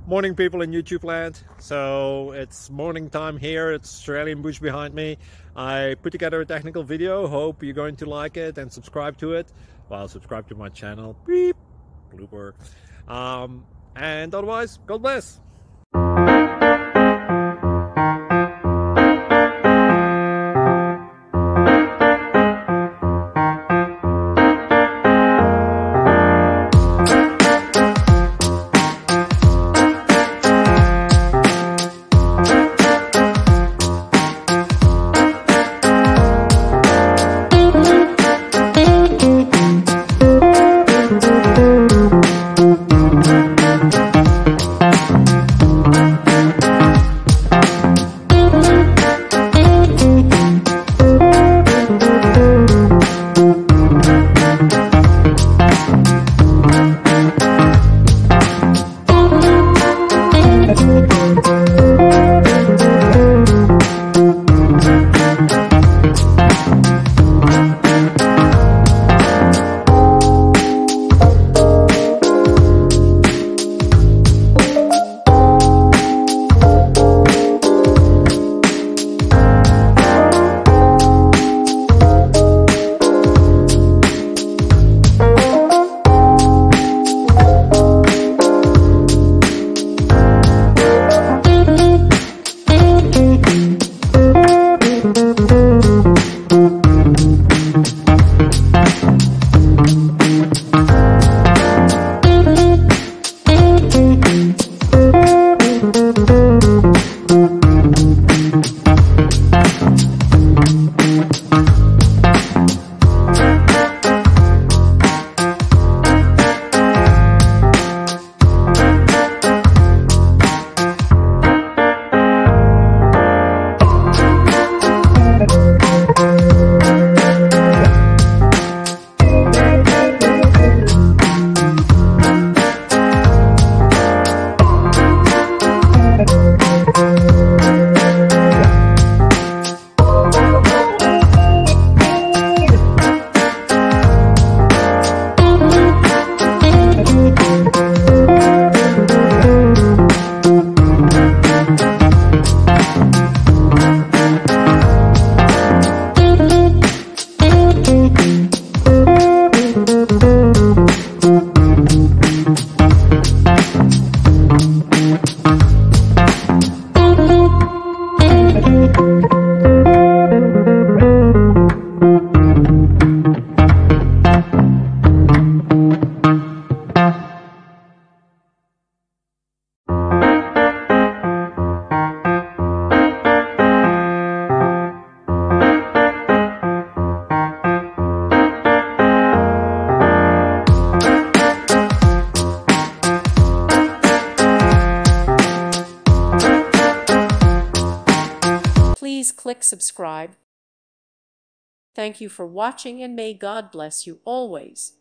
Morning, people in YouTube land. So it's morning time here. It's Australian bush behind me. I put together a technical video. Hope you're going to like it and subscribe to it. Well, subscribe to my channel. Beep. Blooper. And otherwise, God bless. Please click subscribe. Thank you for watching and may God bless you always.